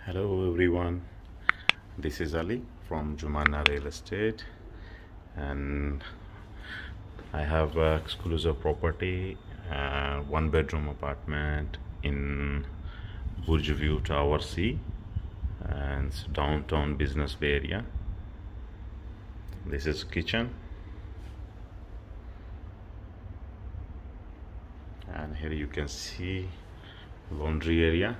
Hello everyone, this is Ali from Jumana Real Estate, and I have an exclusive property, one bedroom apartment in Burj View Tower C, and it's downtown business bay area. This is kitchen, and here you can see laundry area.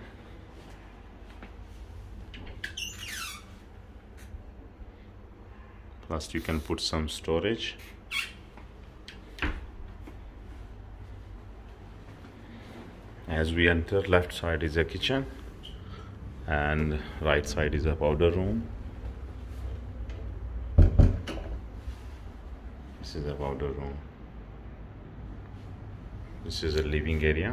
Plus you can put some storage. As we enter, left side is a kitchen and right side is a powder room. This is a powder room. This is a living area.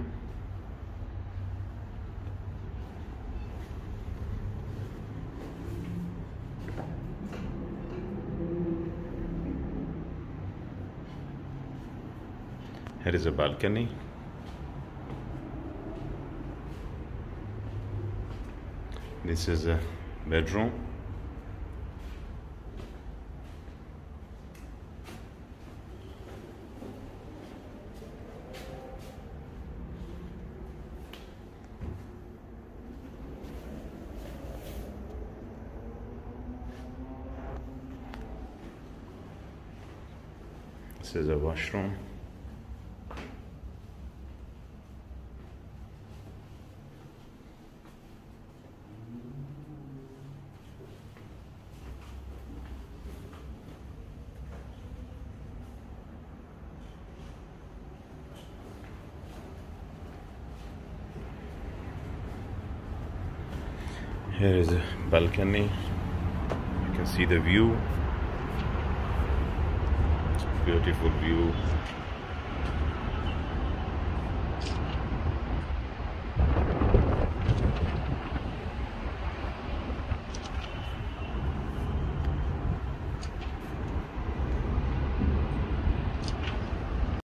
Here is a balcony. This is a bedroom. This is a washroom. Here is a balcony. You can see the view. It's a beautiful view.